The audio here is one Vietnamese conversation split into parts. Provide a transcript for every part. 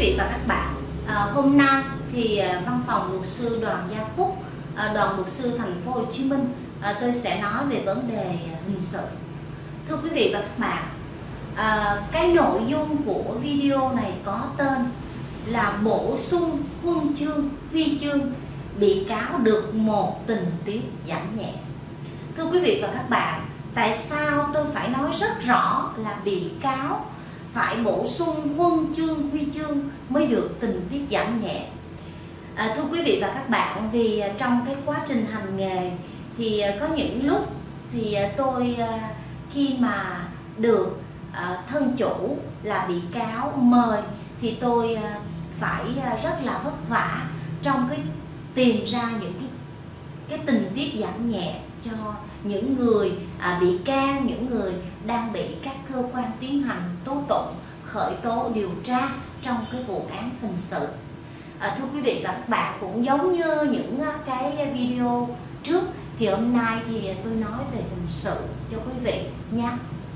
vị và các bạn, hôm nay thì văn phòng luật sư Đoàn Gia Phúc, đoàn luật sư thành phố Hồ Chí Minh, tôi sẽ nói về vấn đề hình sự. Thưa quý vị và các bạn, cái nội dung của video này có tên là bổ sung huân chương, huy chương, bị cáo được một tình tiết giảm nhẹ. Thưa quý vị và các bạn, tại sao tôi phải nói rất rõ là bị cáo phải bổ sung huân chương, huy chương mới được tình tiết giảm nhẹ? Thưa quý vị và các bạn, vì trong cái quá trình hành nghề thì có những lúc thì tôi khi mà được thân chủ là bị cáo mời thì tôi phải rất là vất vả trong cái tìm ra những cái tình tiết giảm nhẹ cho những người bị can, những người đang bị các cơ quan tiến hành tố tụng, khởi tố, điều tra trong cái vụ án hình sự. Thưa quý vị và các bạn, cũng giống như những cái video trước thì hôm nay thì tôi nói về hình sự cho quý vị nha.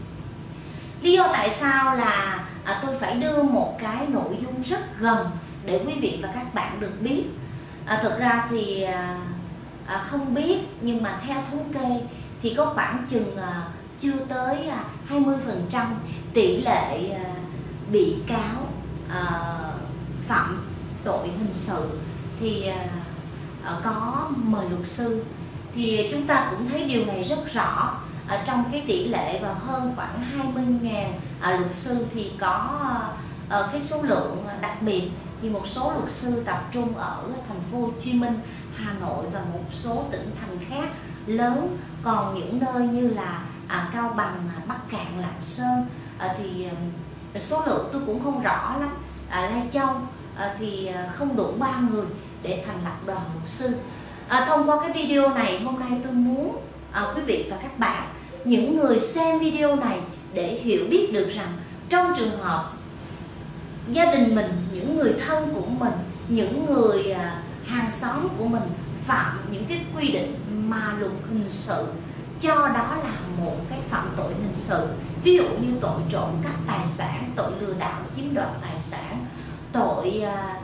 Lý do tại sao là tôi phải đưa một cái nội dung rất gần để quý vị và các bạn được biết. Thực ra thì không biết, nhưng mà theo thống kê thì có khoảng chừng chưa tới 20% tỷ lệ bị cáo phạm tội hình sự thì có mời luật sư. Thì chúng ta cũng thấy điều này rất rõ trong cái tỷ lệ và hơn khoảng 20.000 luật sư thì có cái số lượng đặc biệt thì một số luật sư tập trung ở thành phố Hồ Chí Minh, Hà Nội và một số tỉnh thành khác lớn. Còn những nơi như là Cao Bằng, Bắc Cạn, Lạng Sơn thì số lượng tôi cũng không rõ lắm. Lai Châu thì không đủ 3 người để thành lập đoàn luật sư. Thông qua cái video này hôm nay tôi muốn quý vị và các bạn, những người xem video này để hiểu biết được rằng trong trường hợp gia đình mình, những người thân của mình, những người hàng xóm của mình phạm những cái quy định mà luật hình sự cho đó là một cái phạm tội hình sự, ví dụ như tội trộm cắp tài sản, tội lừa đảo chiếm đoạt tài sản, tội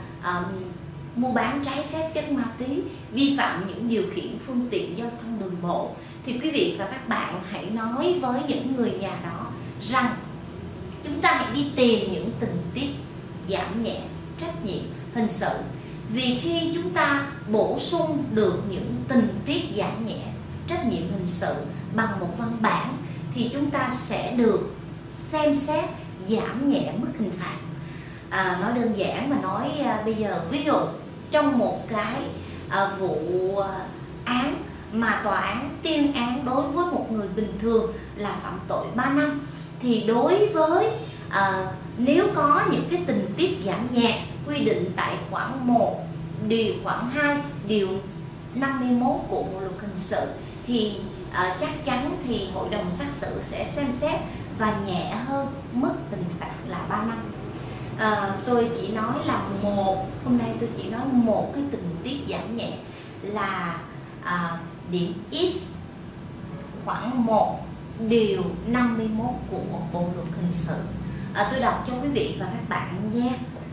mua bán trái phép chất ma túy, vi phạm những điều khiển phương tiện giao thông đường bộ, thì quý vị và các bạn hãy nói với những người nhà đó rằng chúng ta hãy đi tìm những tình tiết giảm nhẹ trách nhiệm hình sự. Vì khi chúng ta bổ sung được những tình tiết giảm nhẹ trách nhiệm hình sự bằng một văn bản thì chúng ta sẽ được xem xét giảm nhẹ mức hình phạt. Nói đơn giản mà nói bây giờ, ví dụ trong một cái vụ án mà tòa án tuyên án đối với một người bình thường là phạm tội 3 năm thì đối với nếu có những cái tình tiết giảm nhẹ quy định tại khoản 1 điều khoản 2 điều 51 của Bộ luật hình sự thì chắc chắn thì hội đồng xét xử sẽ xem xét và nhẹ hơn mức hình phạt là 3 năm. Tôi chỉ nói là hôm nay tôi chỉ nói một cái tình tiết giảm nhẹ là điểm X khoản 1 điều 51 của Bộ luật hình sự. Tôi đọc cho quý vị và các bạn nghe.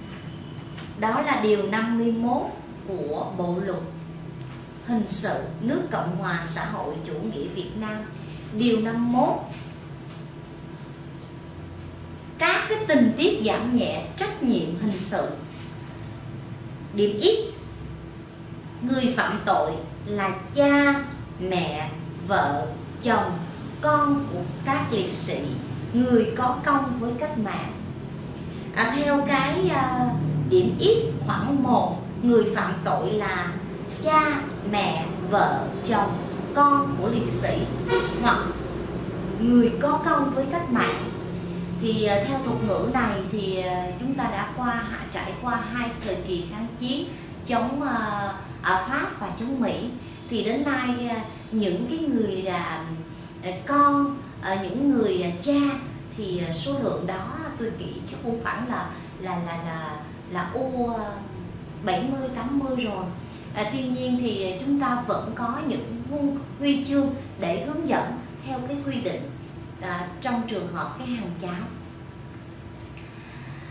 Đó là điều 51 của Bộ luật hình sự nước Cộng hòa xã hội chủ nghĩa Việt Nam. Điều 51: các cái tình tiết giảm nhẹ trách nhiệm hình sự. Điểm X: người phạm tội là cha, mẹ, vợ, chồng, con của các liệt sĩ, người có công với cách mạng. Theo cái điểm X khoản 1, người phạm tội là cha, mẹ, vợ, chồng, con của liệt sĩ hoặc người có công với cách mạng. Thì theo thuật ngữ này thì chúng ta đã trải qua 2 thời kỳ kháng chiến chống Pháp và chống Mỹ. Thì đến nay những cái người là con, những người cha thì số lượng đó tôi nghĩ chắc cũng khoảng là u 70-80 rồi. Tuy nhiên thì chúng ta vẫn có những huy chương để hướng dẫn theo cái quy định trong trường hợp cái hàng cháo.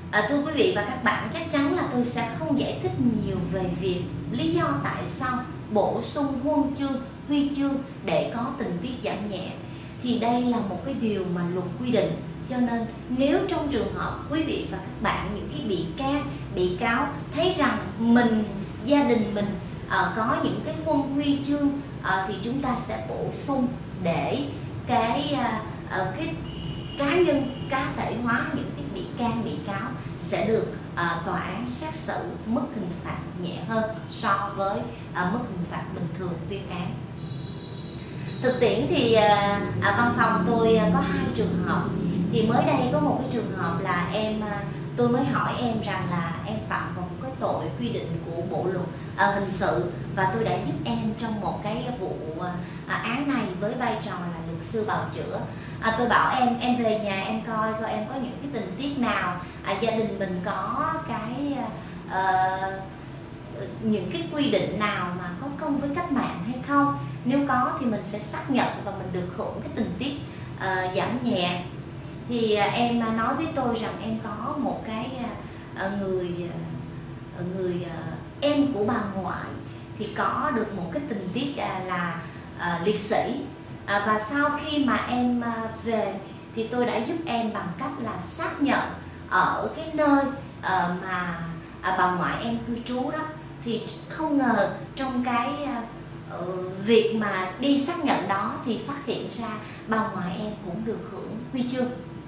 Thưa quý vị và các bạn, chắc chắn là tôi sẽ không giải thích nhiều về việc lý do tại sao bổ sung huân chương, huy chương để có tình tiết giảm nhẹ. Thì đây là một cái điều mà luật quy định. Cho nên nếu trong trường hợp quý vị và các bạn, những cái bị can, bị cáo thấy rằng gia đình mình có những cái huân huy chương thì chúng ta sẽ bổ sung để cái cá nhân cá thể hóa những cái bị can, bị cáo sẽ được tòa án xét xử mức hình phạt nhẹ hơn so với mức hình phạt bình thường tuyên án. Thực tiễn thì văn phòng tôi có 2 trường hợp. Thì mới đây có một cái trường hợp là tôi mới hỏi em rằng là em phạm vào một cái tội quy định của bộ luật hình sự, và tôi đã giúp em trong một cái vụ án này với vai trò là luật sư bào chữa. Tôi bảo em về nhà em coi em có những cái tình tiết nào gia đình mình có cái những cái quy định nào mà có công với cách mạng hay không. Nếu có thì mình sẽ xác nhận và mình được hưởng cái tình tiết giảm nhẹ. Thì em nói với tôi rằng em có một cái người em của bà ngoại thì có được một cái tình tiết là liệt sĩ. Và sau khi mà em về thì tôi đã giúp em bằng cách là xác nhận ở cái nơi mà bà ngoại em cư trú đó. Thì không ngờ trong cái việc mà đi xác nhận đó thì phát hiện ra bà ngoại em cũng được hưởng huy chương.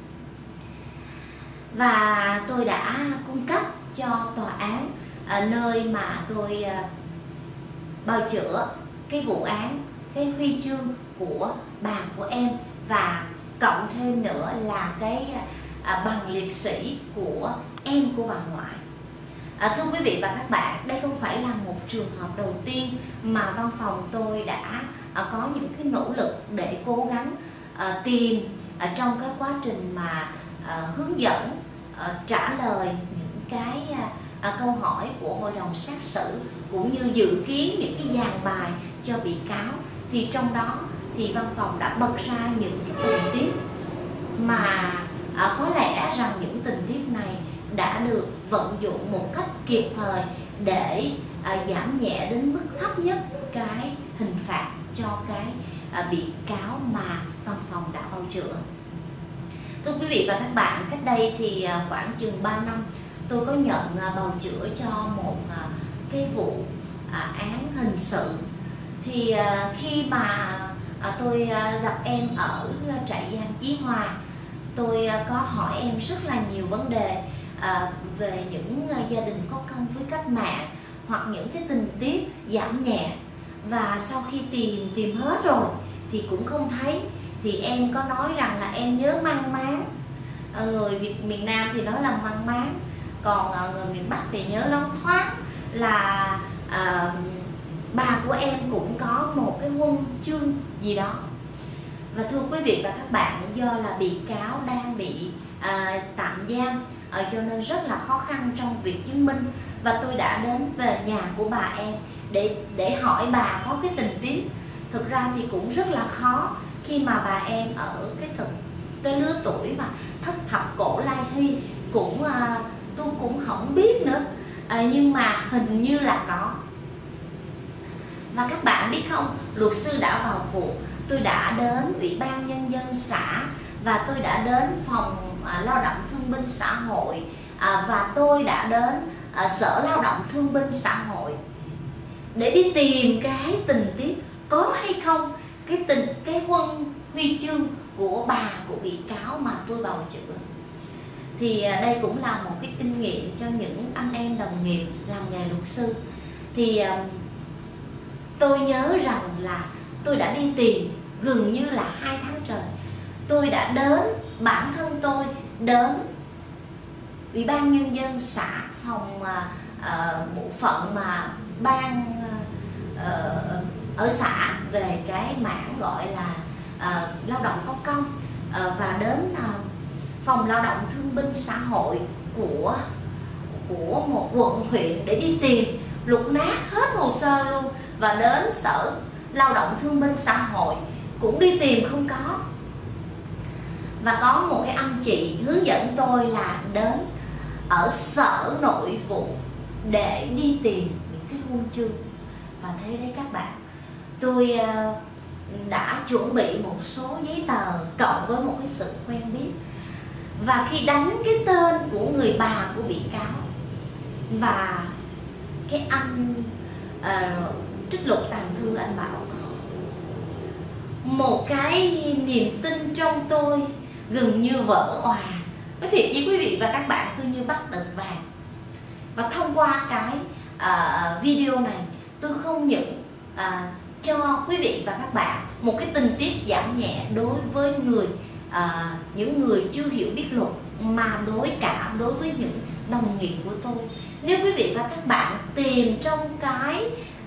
Và tôi đã cung cấp cho tòa án nơi mà tôi bào chữa cái vụ án, cái huy chương của bà của em, và cộng thêm nữa là cái bằng liệt sĩ của em của bà ngoại. Thưa quý vị và các bạn, đây không phải là một trường hợp đầu tiên mà văn phòng tôi đã có những cái nỗ lực để cố gắng tìm trong cái quá trình mà hướng dẫn trả lời những cái câu hỏi của hội đồng xét xử, cũng như dự kiến những cái dàn bài cho bị cáo. Thì trong đó thì văn phòng đã bật ra những cái tình tiết mà có lẽ rằng những tình tiết này đã được vận dụng một cách kịp thời để giảm nhẹ đến mức thấp nhất cái hình phạt cho cái bị cáo mà văn phòng đã bào chữa. Thưa quý vị và các bạn, cách đây thì khoảng chừng 3 năm tôi có nhận bào chữa cho một cái vụ án hình sự. Thì khi mà tôi gặp em ở trại giam Chí Hòa, tôi có hỏi em rất là nhiều vấn đề về những gia đình có công với cách mạng hoặc những cái tình tiết giảm nhẹ. Và sau khi tìm hết rồi thì cũng không thấy. Thì em có nói rằng là em nhớ mang máng. Người Việt miền Nam thì nói là mang máng, còn người miền Bắc thì nhớ loáng thoáng là bà của em cũng có một cái huân chương gì đó. Và thưa quý vị và các bạn, do là bị cáo đang bị tạm giam cho nên rất là khó khăn trong việc chứng minh. Và tôi đã đến về nhà của bà em để hỏi bà có cái tình tiết. Thực ra thì cũng rất là khó khi mà bà em ở cái lứa tuổi mà thất thập cổ lai hy, tôi cũng không biết nữa, nhưng mà hình như là có. Và các bạn biết không, luật sư đã vào cuộc. Tôi đã đến Ủy ban Nhân dân xã, và tôi đã đến phòng lao động thương binh xã hội, và tôi đã đến sở lao động thương binh xã hội để đi tìm cái tình tiết có hay không cái huân huy chương của bà của bị cáo mà tôi bào chữa. Thì đây cũng là một cái kinh nghiệm cho những anh em đồng nghiệp làm nghề luật sư. Thì tôi nhớ rằng là tôi đã đi tìm gần như là 2 tháng trời. Tôi đã đến, bản thân tôi đến Ủy ban Nhân dân xã, phòng bộ phận mà ban ở xã về cái mảng gọi là lao động có công, và đến phòng lao động thương binh xã hội của một quận huyện để đi tìm, lục nát hết hồ sơ luôn. Và đến sở lao động thương binh xã hội cũng đi tìm không có. Và có một cái anh chị hướng dẫn tôi là đến ở Sở Nội vụ để đi tìm những cái huân chương. Và thế đấy các bạn, tôi đã chuẩn bị một số giấy tờ cộng với một cái sự quen biết. Và khi đánh cái tên của người bà của bị cáo và cái anh trích lục tàng thư, anh bảo một cái niềm tin trong tôi gần như vỡ òa. Nói thiệt với quý vị và các bạn, tôi như bắt được vàng. Và thông qua cái video này, tôi không những cho quý vị và các bạn một cái tình tiết giảm nhẹ đối với những người chưa hiểu biết luật, mà đối với những đồng nghiệp của tôi. Nếu quý vị và các bạn tìm trong cái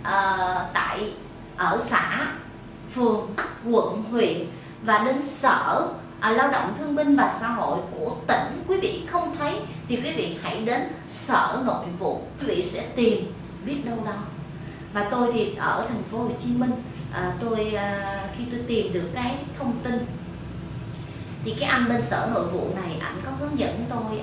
ở xã, phường, quận, huyện và đến Sở Lao động Thương binh và Xã hội của tỉnh, quý vị không thấy thì quý vị hãy đến Sở Nội vụ, quý vị sẽ tìm biết đâu đó. Và tôi thì ở thành phố Hồ Chí Minh, khi tôi tìm được cái thông tin thì cái anh bên Sở Nội vụ này, ảnh có hướng dẫn tôi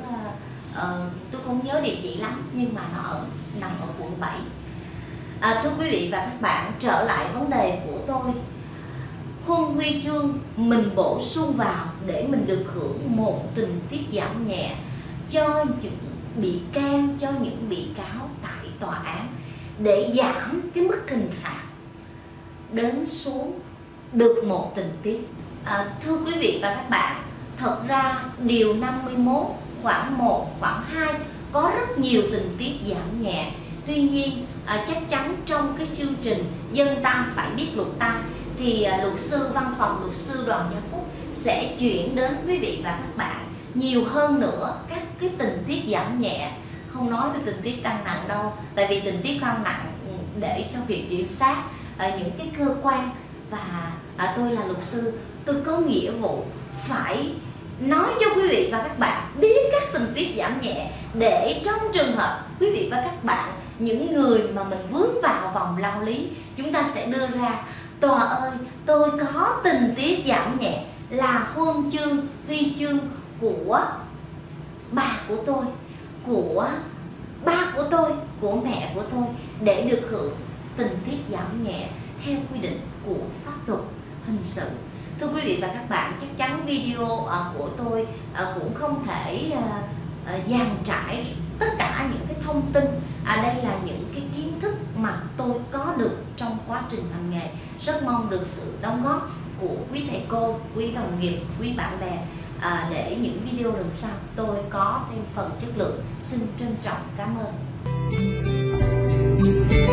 tôi không nhớ địa chỉ lắm, nhưng mà nó nằm ở quận 7. Thưa quý vị và các bạn, trở lại vấn đề của tôi, huân huy chương mình bổ sung vào để mình được hưởng một tình tiết giảm nhẹ cho những bị can, cho những bị cáo tại tòa án, để giảm cái mức hình phạt đến xuống được một tình tiết. Thưa quý vị và các bạn, thật ra điều 51 khoảng 1 khoảng 2 có rất nhiều tình tiết giảm nhẹ. Tuy nhiên chắc chắn trong cái chương trình Dân ta phải biết luật ta thì luật sư văn phòng luật sư Đoàn Gia Phúc sẽ chuyển đến quý vị và các bạn nhiều hơn nữa các cái tình tiết giảm nhẹ. Không nói về tình tiết tăng nặng đâu, tại vì tình tiết tăng nặng để cho việc kiểm sát những cái cơ quan, và tôi là luật sư, tôi có nghĩa vụ phải nói cho quý vị và các bạn biết các tình tiết giảm nhẹ, để trong trường hợp quý vị và các bạn, những người mà mình vướng vào vòng lao lý, chúng ta sẽ đưa ra: tòa ơi, tôi có tình tiết giảm nhẹ là huân chương, huy chương của bà của tôi, của ba của tôi, của mẹ của tôi, để được hưởng tình tiết giảm nhẹ theo quy định của pháp luật hình sự. Thưa quý vị và các bạn, chắc chắn video của tôi cũng không thể dàn trải tất cả những cái thông tin. Đây là những cái kiến thức mà tôi có được trong quá trình hành nghề. Rất mong được sự đóng góp của quý thầy cô, quý đồng nghiệp, quý bạn bè, để những video lần sau tôi có thêm phần chất lượng. Xin trân trọng cảm ơn.